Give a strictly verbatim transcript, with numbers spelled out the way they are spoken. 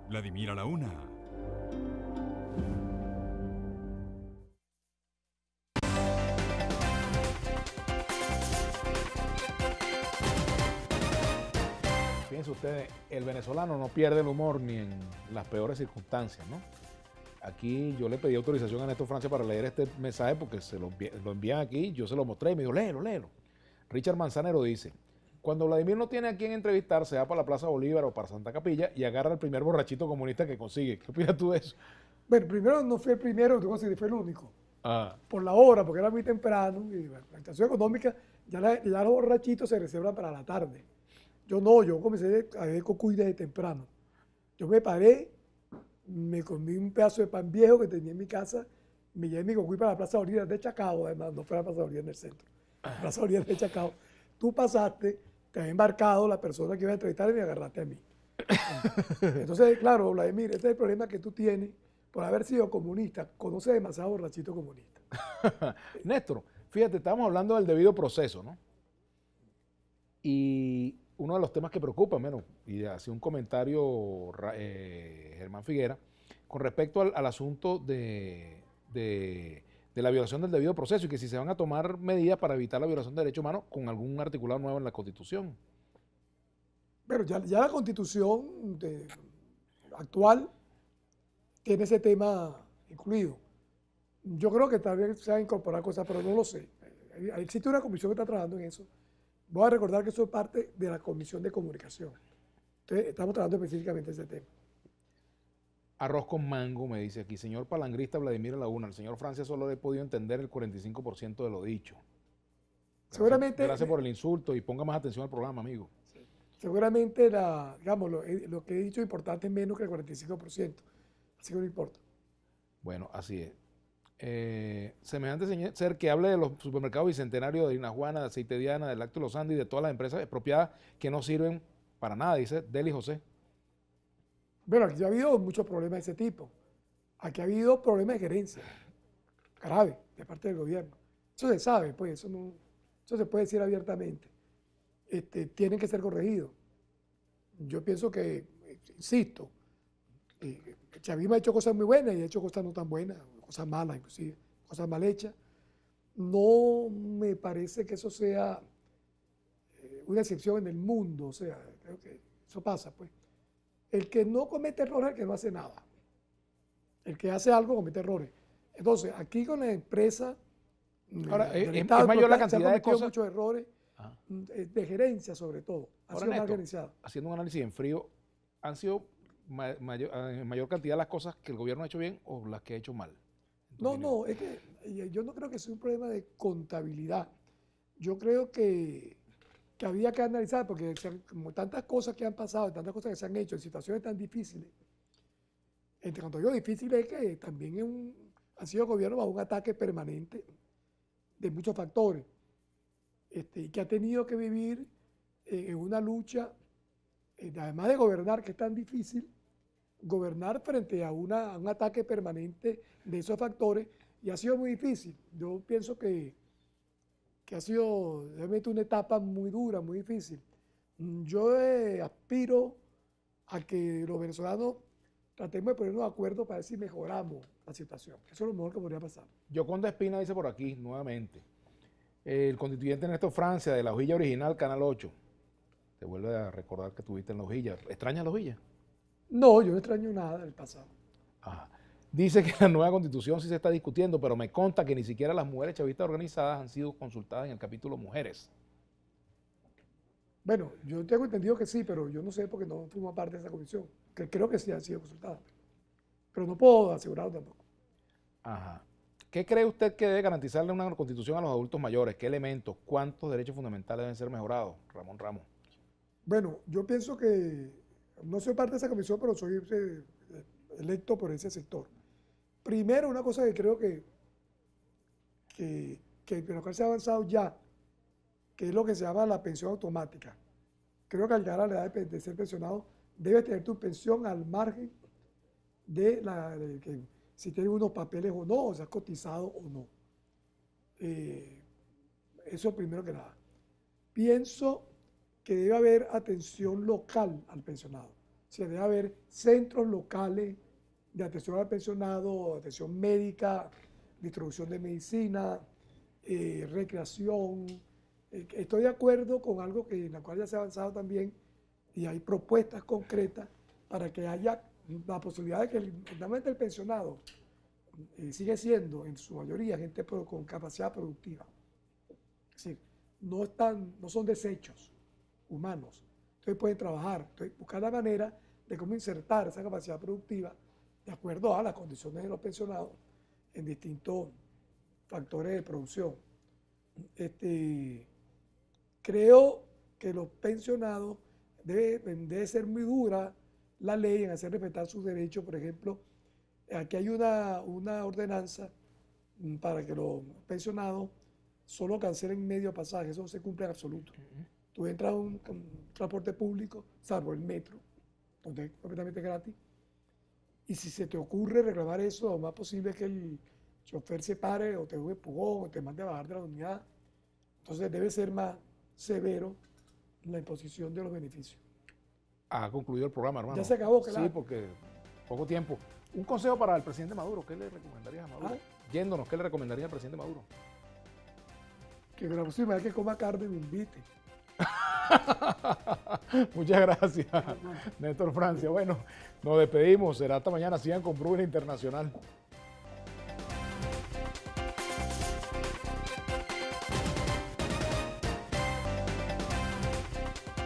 Vladimir a la una. Fíjense ustedes, el venezolano no pierde el humor ni en las peores circunstancias, ¿no? Aquí yo le pedí autorización a Néstor Francia para leer este mensaje porque se lo, envi- lo envían aquí, yo se lo mostré y me dijo, léelo, léelo. Richard Manzanero dice, cuando Vladimir no tiene a quién entrevistar, se va para la Plaza Bolívar o para Santa Capilla y agarra al primer borrachito comunista que consigue. ¿Qué opinas tú de eso? Bueno, primero no fue el primero, tengo que decir, fue el único. Ah, Por la hora, porque era muy temprano, y bueno, la situación económica, ya, la- ya los borrachitos se reservan para la tarde. Yo no, yo comencé a beber cocuy desde temprano. Yo me paré, me comí un pedazo de pan viejo que tenía en mi casa, me llevé mi cocuy para la Plaza Bolívar de Chacao, además, no fue la Plaza Bolívar en el centro, la Plaza Bolívar de Chacao. Tú pasaste, te había embarcado la persona que iba a entrevistar y me agarraste a mí. Entonces, claro, Vladimir, ese es el problema que tú tienes por haber sido comunista. Conoces demasiado borrachito comunista. Néstor, fíjate, estábamos hablando del debido proceso, ¿no? Y uno de los temas que preocupa, menos, y hacía un comentario Ra- eh, Germán Figuera, con respecto al, al asunto de, de- de la violación del debido proceso y que si se van a tomar medidas para evitar la violación de derechos humanos con algún articulado nuevo en la Constitución. Pero ya, ya la constitución de- actual tiene ese tema incluido. Yo creo que tal vez se va a incorporar cosas, pero no lo sé. Eh, Existe una comisión que está trabajando en eso. Voy a recordar que eso es parte de la Comisión de Comunicación. Entonces, estamos trabajando específicamente ese tema. Arroz con mango, me dice aquí, señor palangrista Vladimir Laguna, el señor Francia solo le he podido entender el cuarenta y cinco por ciento de lo dicho. Gracias, Seguramente, gracias por el insulto y ponga más atención al programa, amigo. seguramente la, digamos, lo, eh, lo que he dicho es importante es menos que el cuarenta y cinco por ciento. Así que no importa. Bueno, así es. Eh, semejante señor- ser que hable de los supermercados bicentenarios de Harina Juana, de Aceite Diana, de Lácteo Los Andes y de todas las empresas expropiadas que no sirven para nada, dice Deli José. Bueno, aquí ya ha habido muchos problemas de ese tipo. Aquí ha habido problemas de gerencia graves de parte del gobierno. Eso se sabe, pues, eso no, eso se puede decir abiertamente. Este, tienen que ser corregidos. Yo pienso que, eh, insisto, eh, Chavismo ha hecho cosas muy buenas y ha hecho cosas no tan buenas, cosas malas inclusive, cosas mal hechas. No me parece que eso sea eh, una excepción en el mundo, o sea, creo que eso pasa, pues. El que no comete errores es el que no hace nada. El que hace algo comete errores. Entonces, aquí con la empresa mm, Ahora, eh, es, del es- Estado es mayor la expropiada, se han cantidad de cometido cosas. muchos errores Ah. mm, eh, de gerencia sobre todo. Ha Ahora, sido mal Néstor, gerenciado. haciendo un análisis en frío, ¿han sido ma- mayor, en mayor cantidad las cosas que el gobierno ha hecho bien o las que ha hecho mal? En tu No, opinión. no, es que eh, yo no creo que sea un problema de contabilidad. Yo creo que, que había que analizar, porque se han- como tantas cosas que han pasado, tantas cosas que se han hecho en situaciones tan difíciles. Entre cuando digo difícil es que también es un, ha sido gobierno bajo un ataque permanente de muchos factores, este, y que ha tenido que vivir eh, en una lucha, eh, además de gobernar, que es tan difícil, gobernar frente a, una, a un ataque permanente de esos factores, y ha sido muy difícil. Yo pienso que, que ha sido realmente una etapa muy dura, muy difícil. Mm, Yo eh, aspiro a que los venezolanos tratemos de ponernos de acuerdo para ver si mejoramos la situación. Eso es lo mejor que podría pasar. Yoconda Espina dice por aquí, nuevamente, el constituyente Néstor Francia de La Hojilla Original, Canal ocho. Te vuelve a recordar que estuviste en La Hojilla. ¿Extrañas La Hojilla? No, yo no extraño nada del pasado. Ajá. Dice que la nueva constitución sí se está discutiendo, pero me consta que ni siquiera las mujeres chavistas organizadas han sido consultadas en el capítulo mujeres. Bueno, yo tengo entendido que sí, pero yo no sé porque no formo parte de esa comisión, que creo que sí han sido consultadas. Pero no puedo asegurarlo tampoco. Ajá. ¿Qué cree usted que debe garantizarle una constitución a los adultos mayores? ¿Qué elementos? ¿Cuántos derechos fundamentales deben ser mejorados? Ramón Ramos. Bueno, yo pienso que no soy parte de esa comisión, pero soy eh, electo por ese sector. Primero, una cosa que creo que, que, que en lo cual se ha avanzado ya, que es lo que se llama la pensión automática. Creo que al llegar a la edad de, de ser pensionado, debes tener tu pensión al margen de, la, de que si tienes unos papeles o no, o si has cotizado o no. Eh, eso primero que nada. Pienso que debe haber atención local al pensionado. O Se debe haber centros locales de atención al pensionado, atención médica, distribución de medicina, eh, recreación. Eh, estoy de acuerdo con algo que, en la cual ya se ha avanzado también y hay propuestas concretas para que haya la posibilidad de que el, fundamentalmente el pensionado eh, sigue siendo en su mayoría gente pro, con capacidad productiva. Es decir, no, están, no son desechos humanos. Entonces pueden trabajar, entonces buscar la manera de cómo insertar esa capacidad productiva de acuerdo a las condiciones de los pensionados en distintos factores de producción. Este, creo que los pensionados debe, debe ser muy dura la ley en hacer respetar sus derechos. Por ejemplo, aquí hay una, una ordenanza para que los pensionados solo cancelen medio pasaje, eso no se cumple en absoluto. Tú entras a un, un transporte público, salvo el metro, donde es completamente gratis, y si se te ocurre reclamar eso, lo más posible es que el chofer se pare o te dé un empujón o te mande a bajar de la unidad. Entonces debe ser más severo la imposición de los beneficios. Ha concluido el programa, hermano. Ya se acabó, claro. Sí, porque poco tiempo. Un consejo para el presidente Maduro. ¿Qué le recomendarías a Maduro? ¿Ah? Yéndonos, ¿qué le recomendaría al presidente Maduro? Que la próxima vez que coma carne me invite. Muchas gracias, Néstor Francia. Bueno, nos despedimos. Será hasta mañana. Sigan con Brújula Internacional.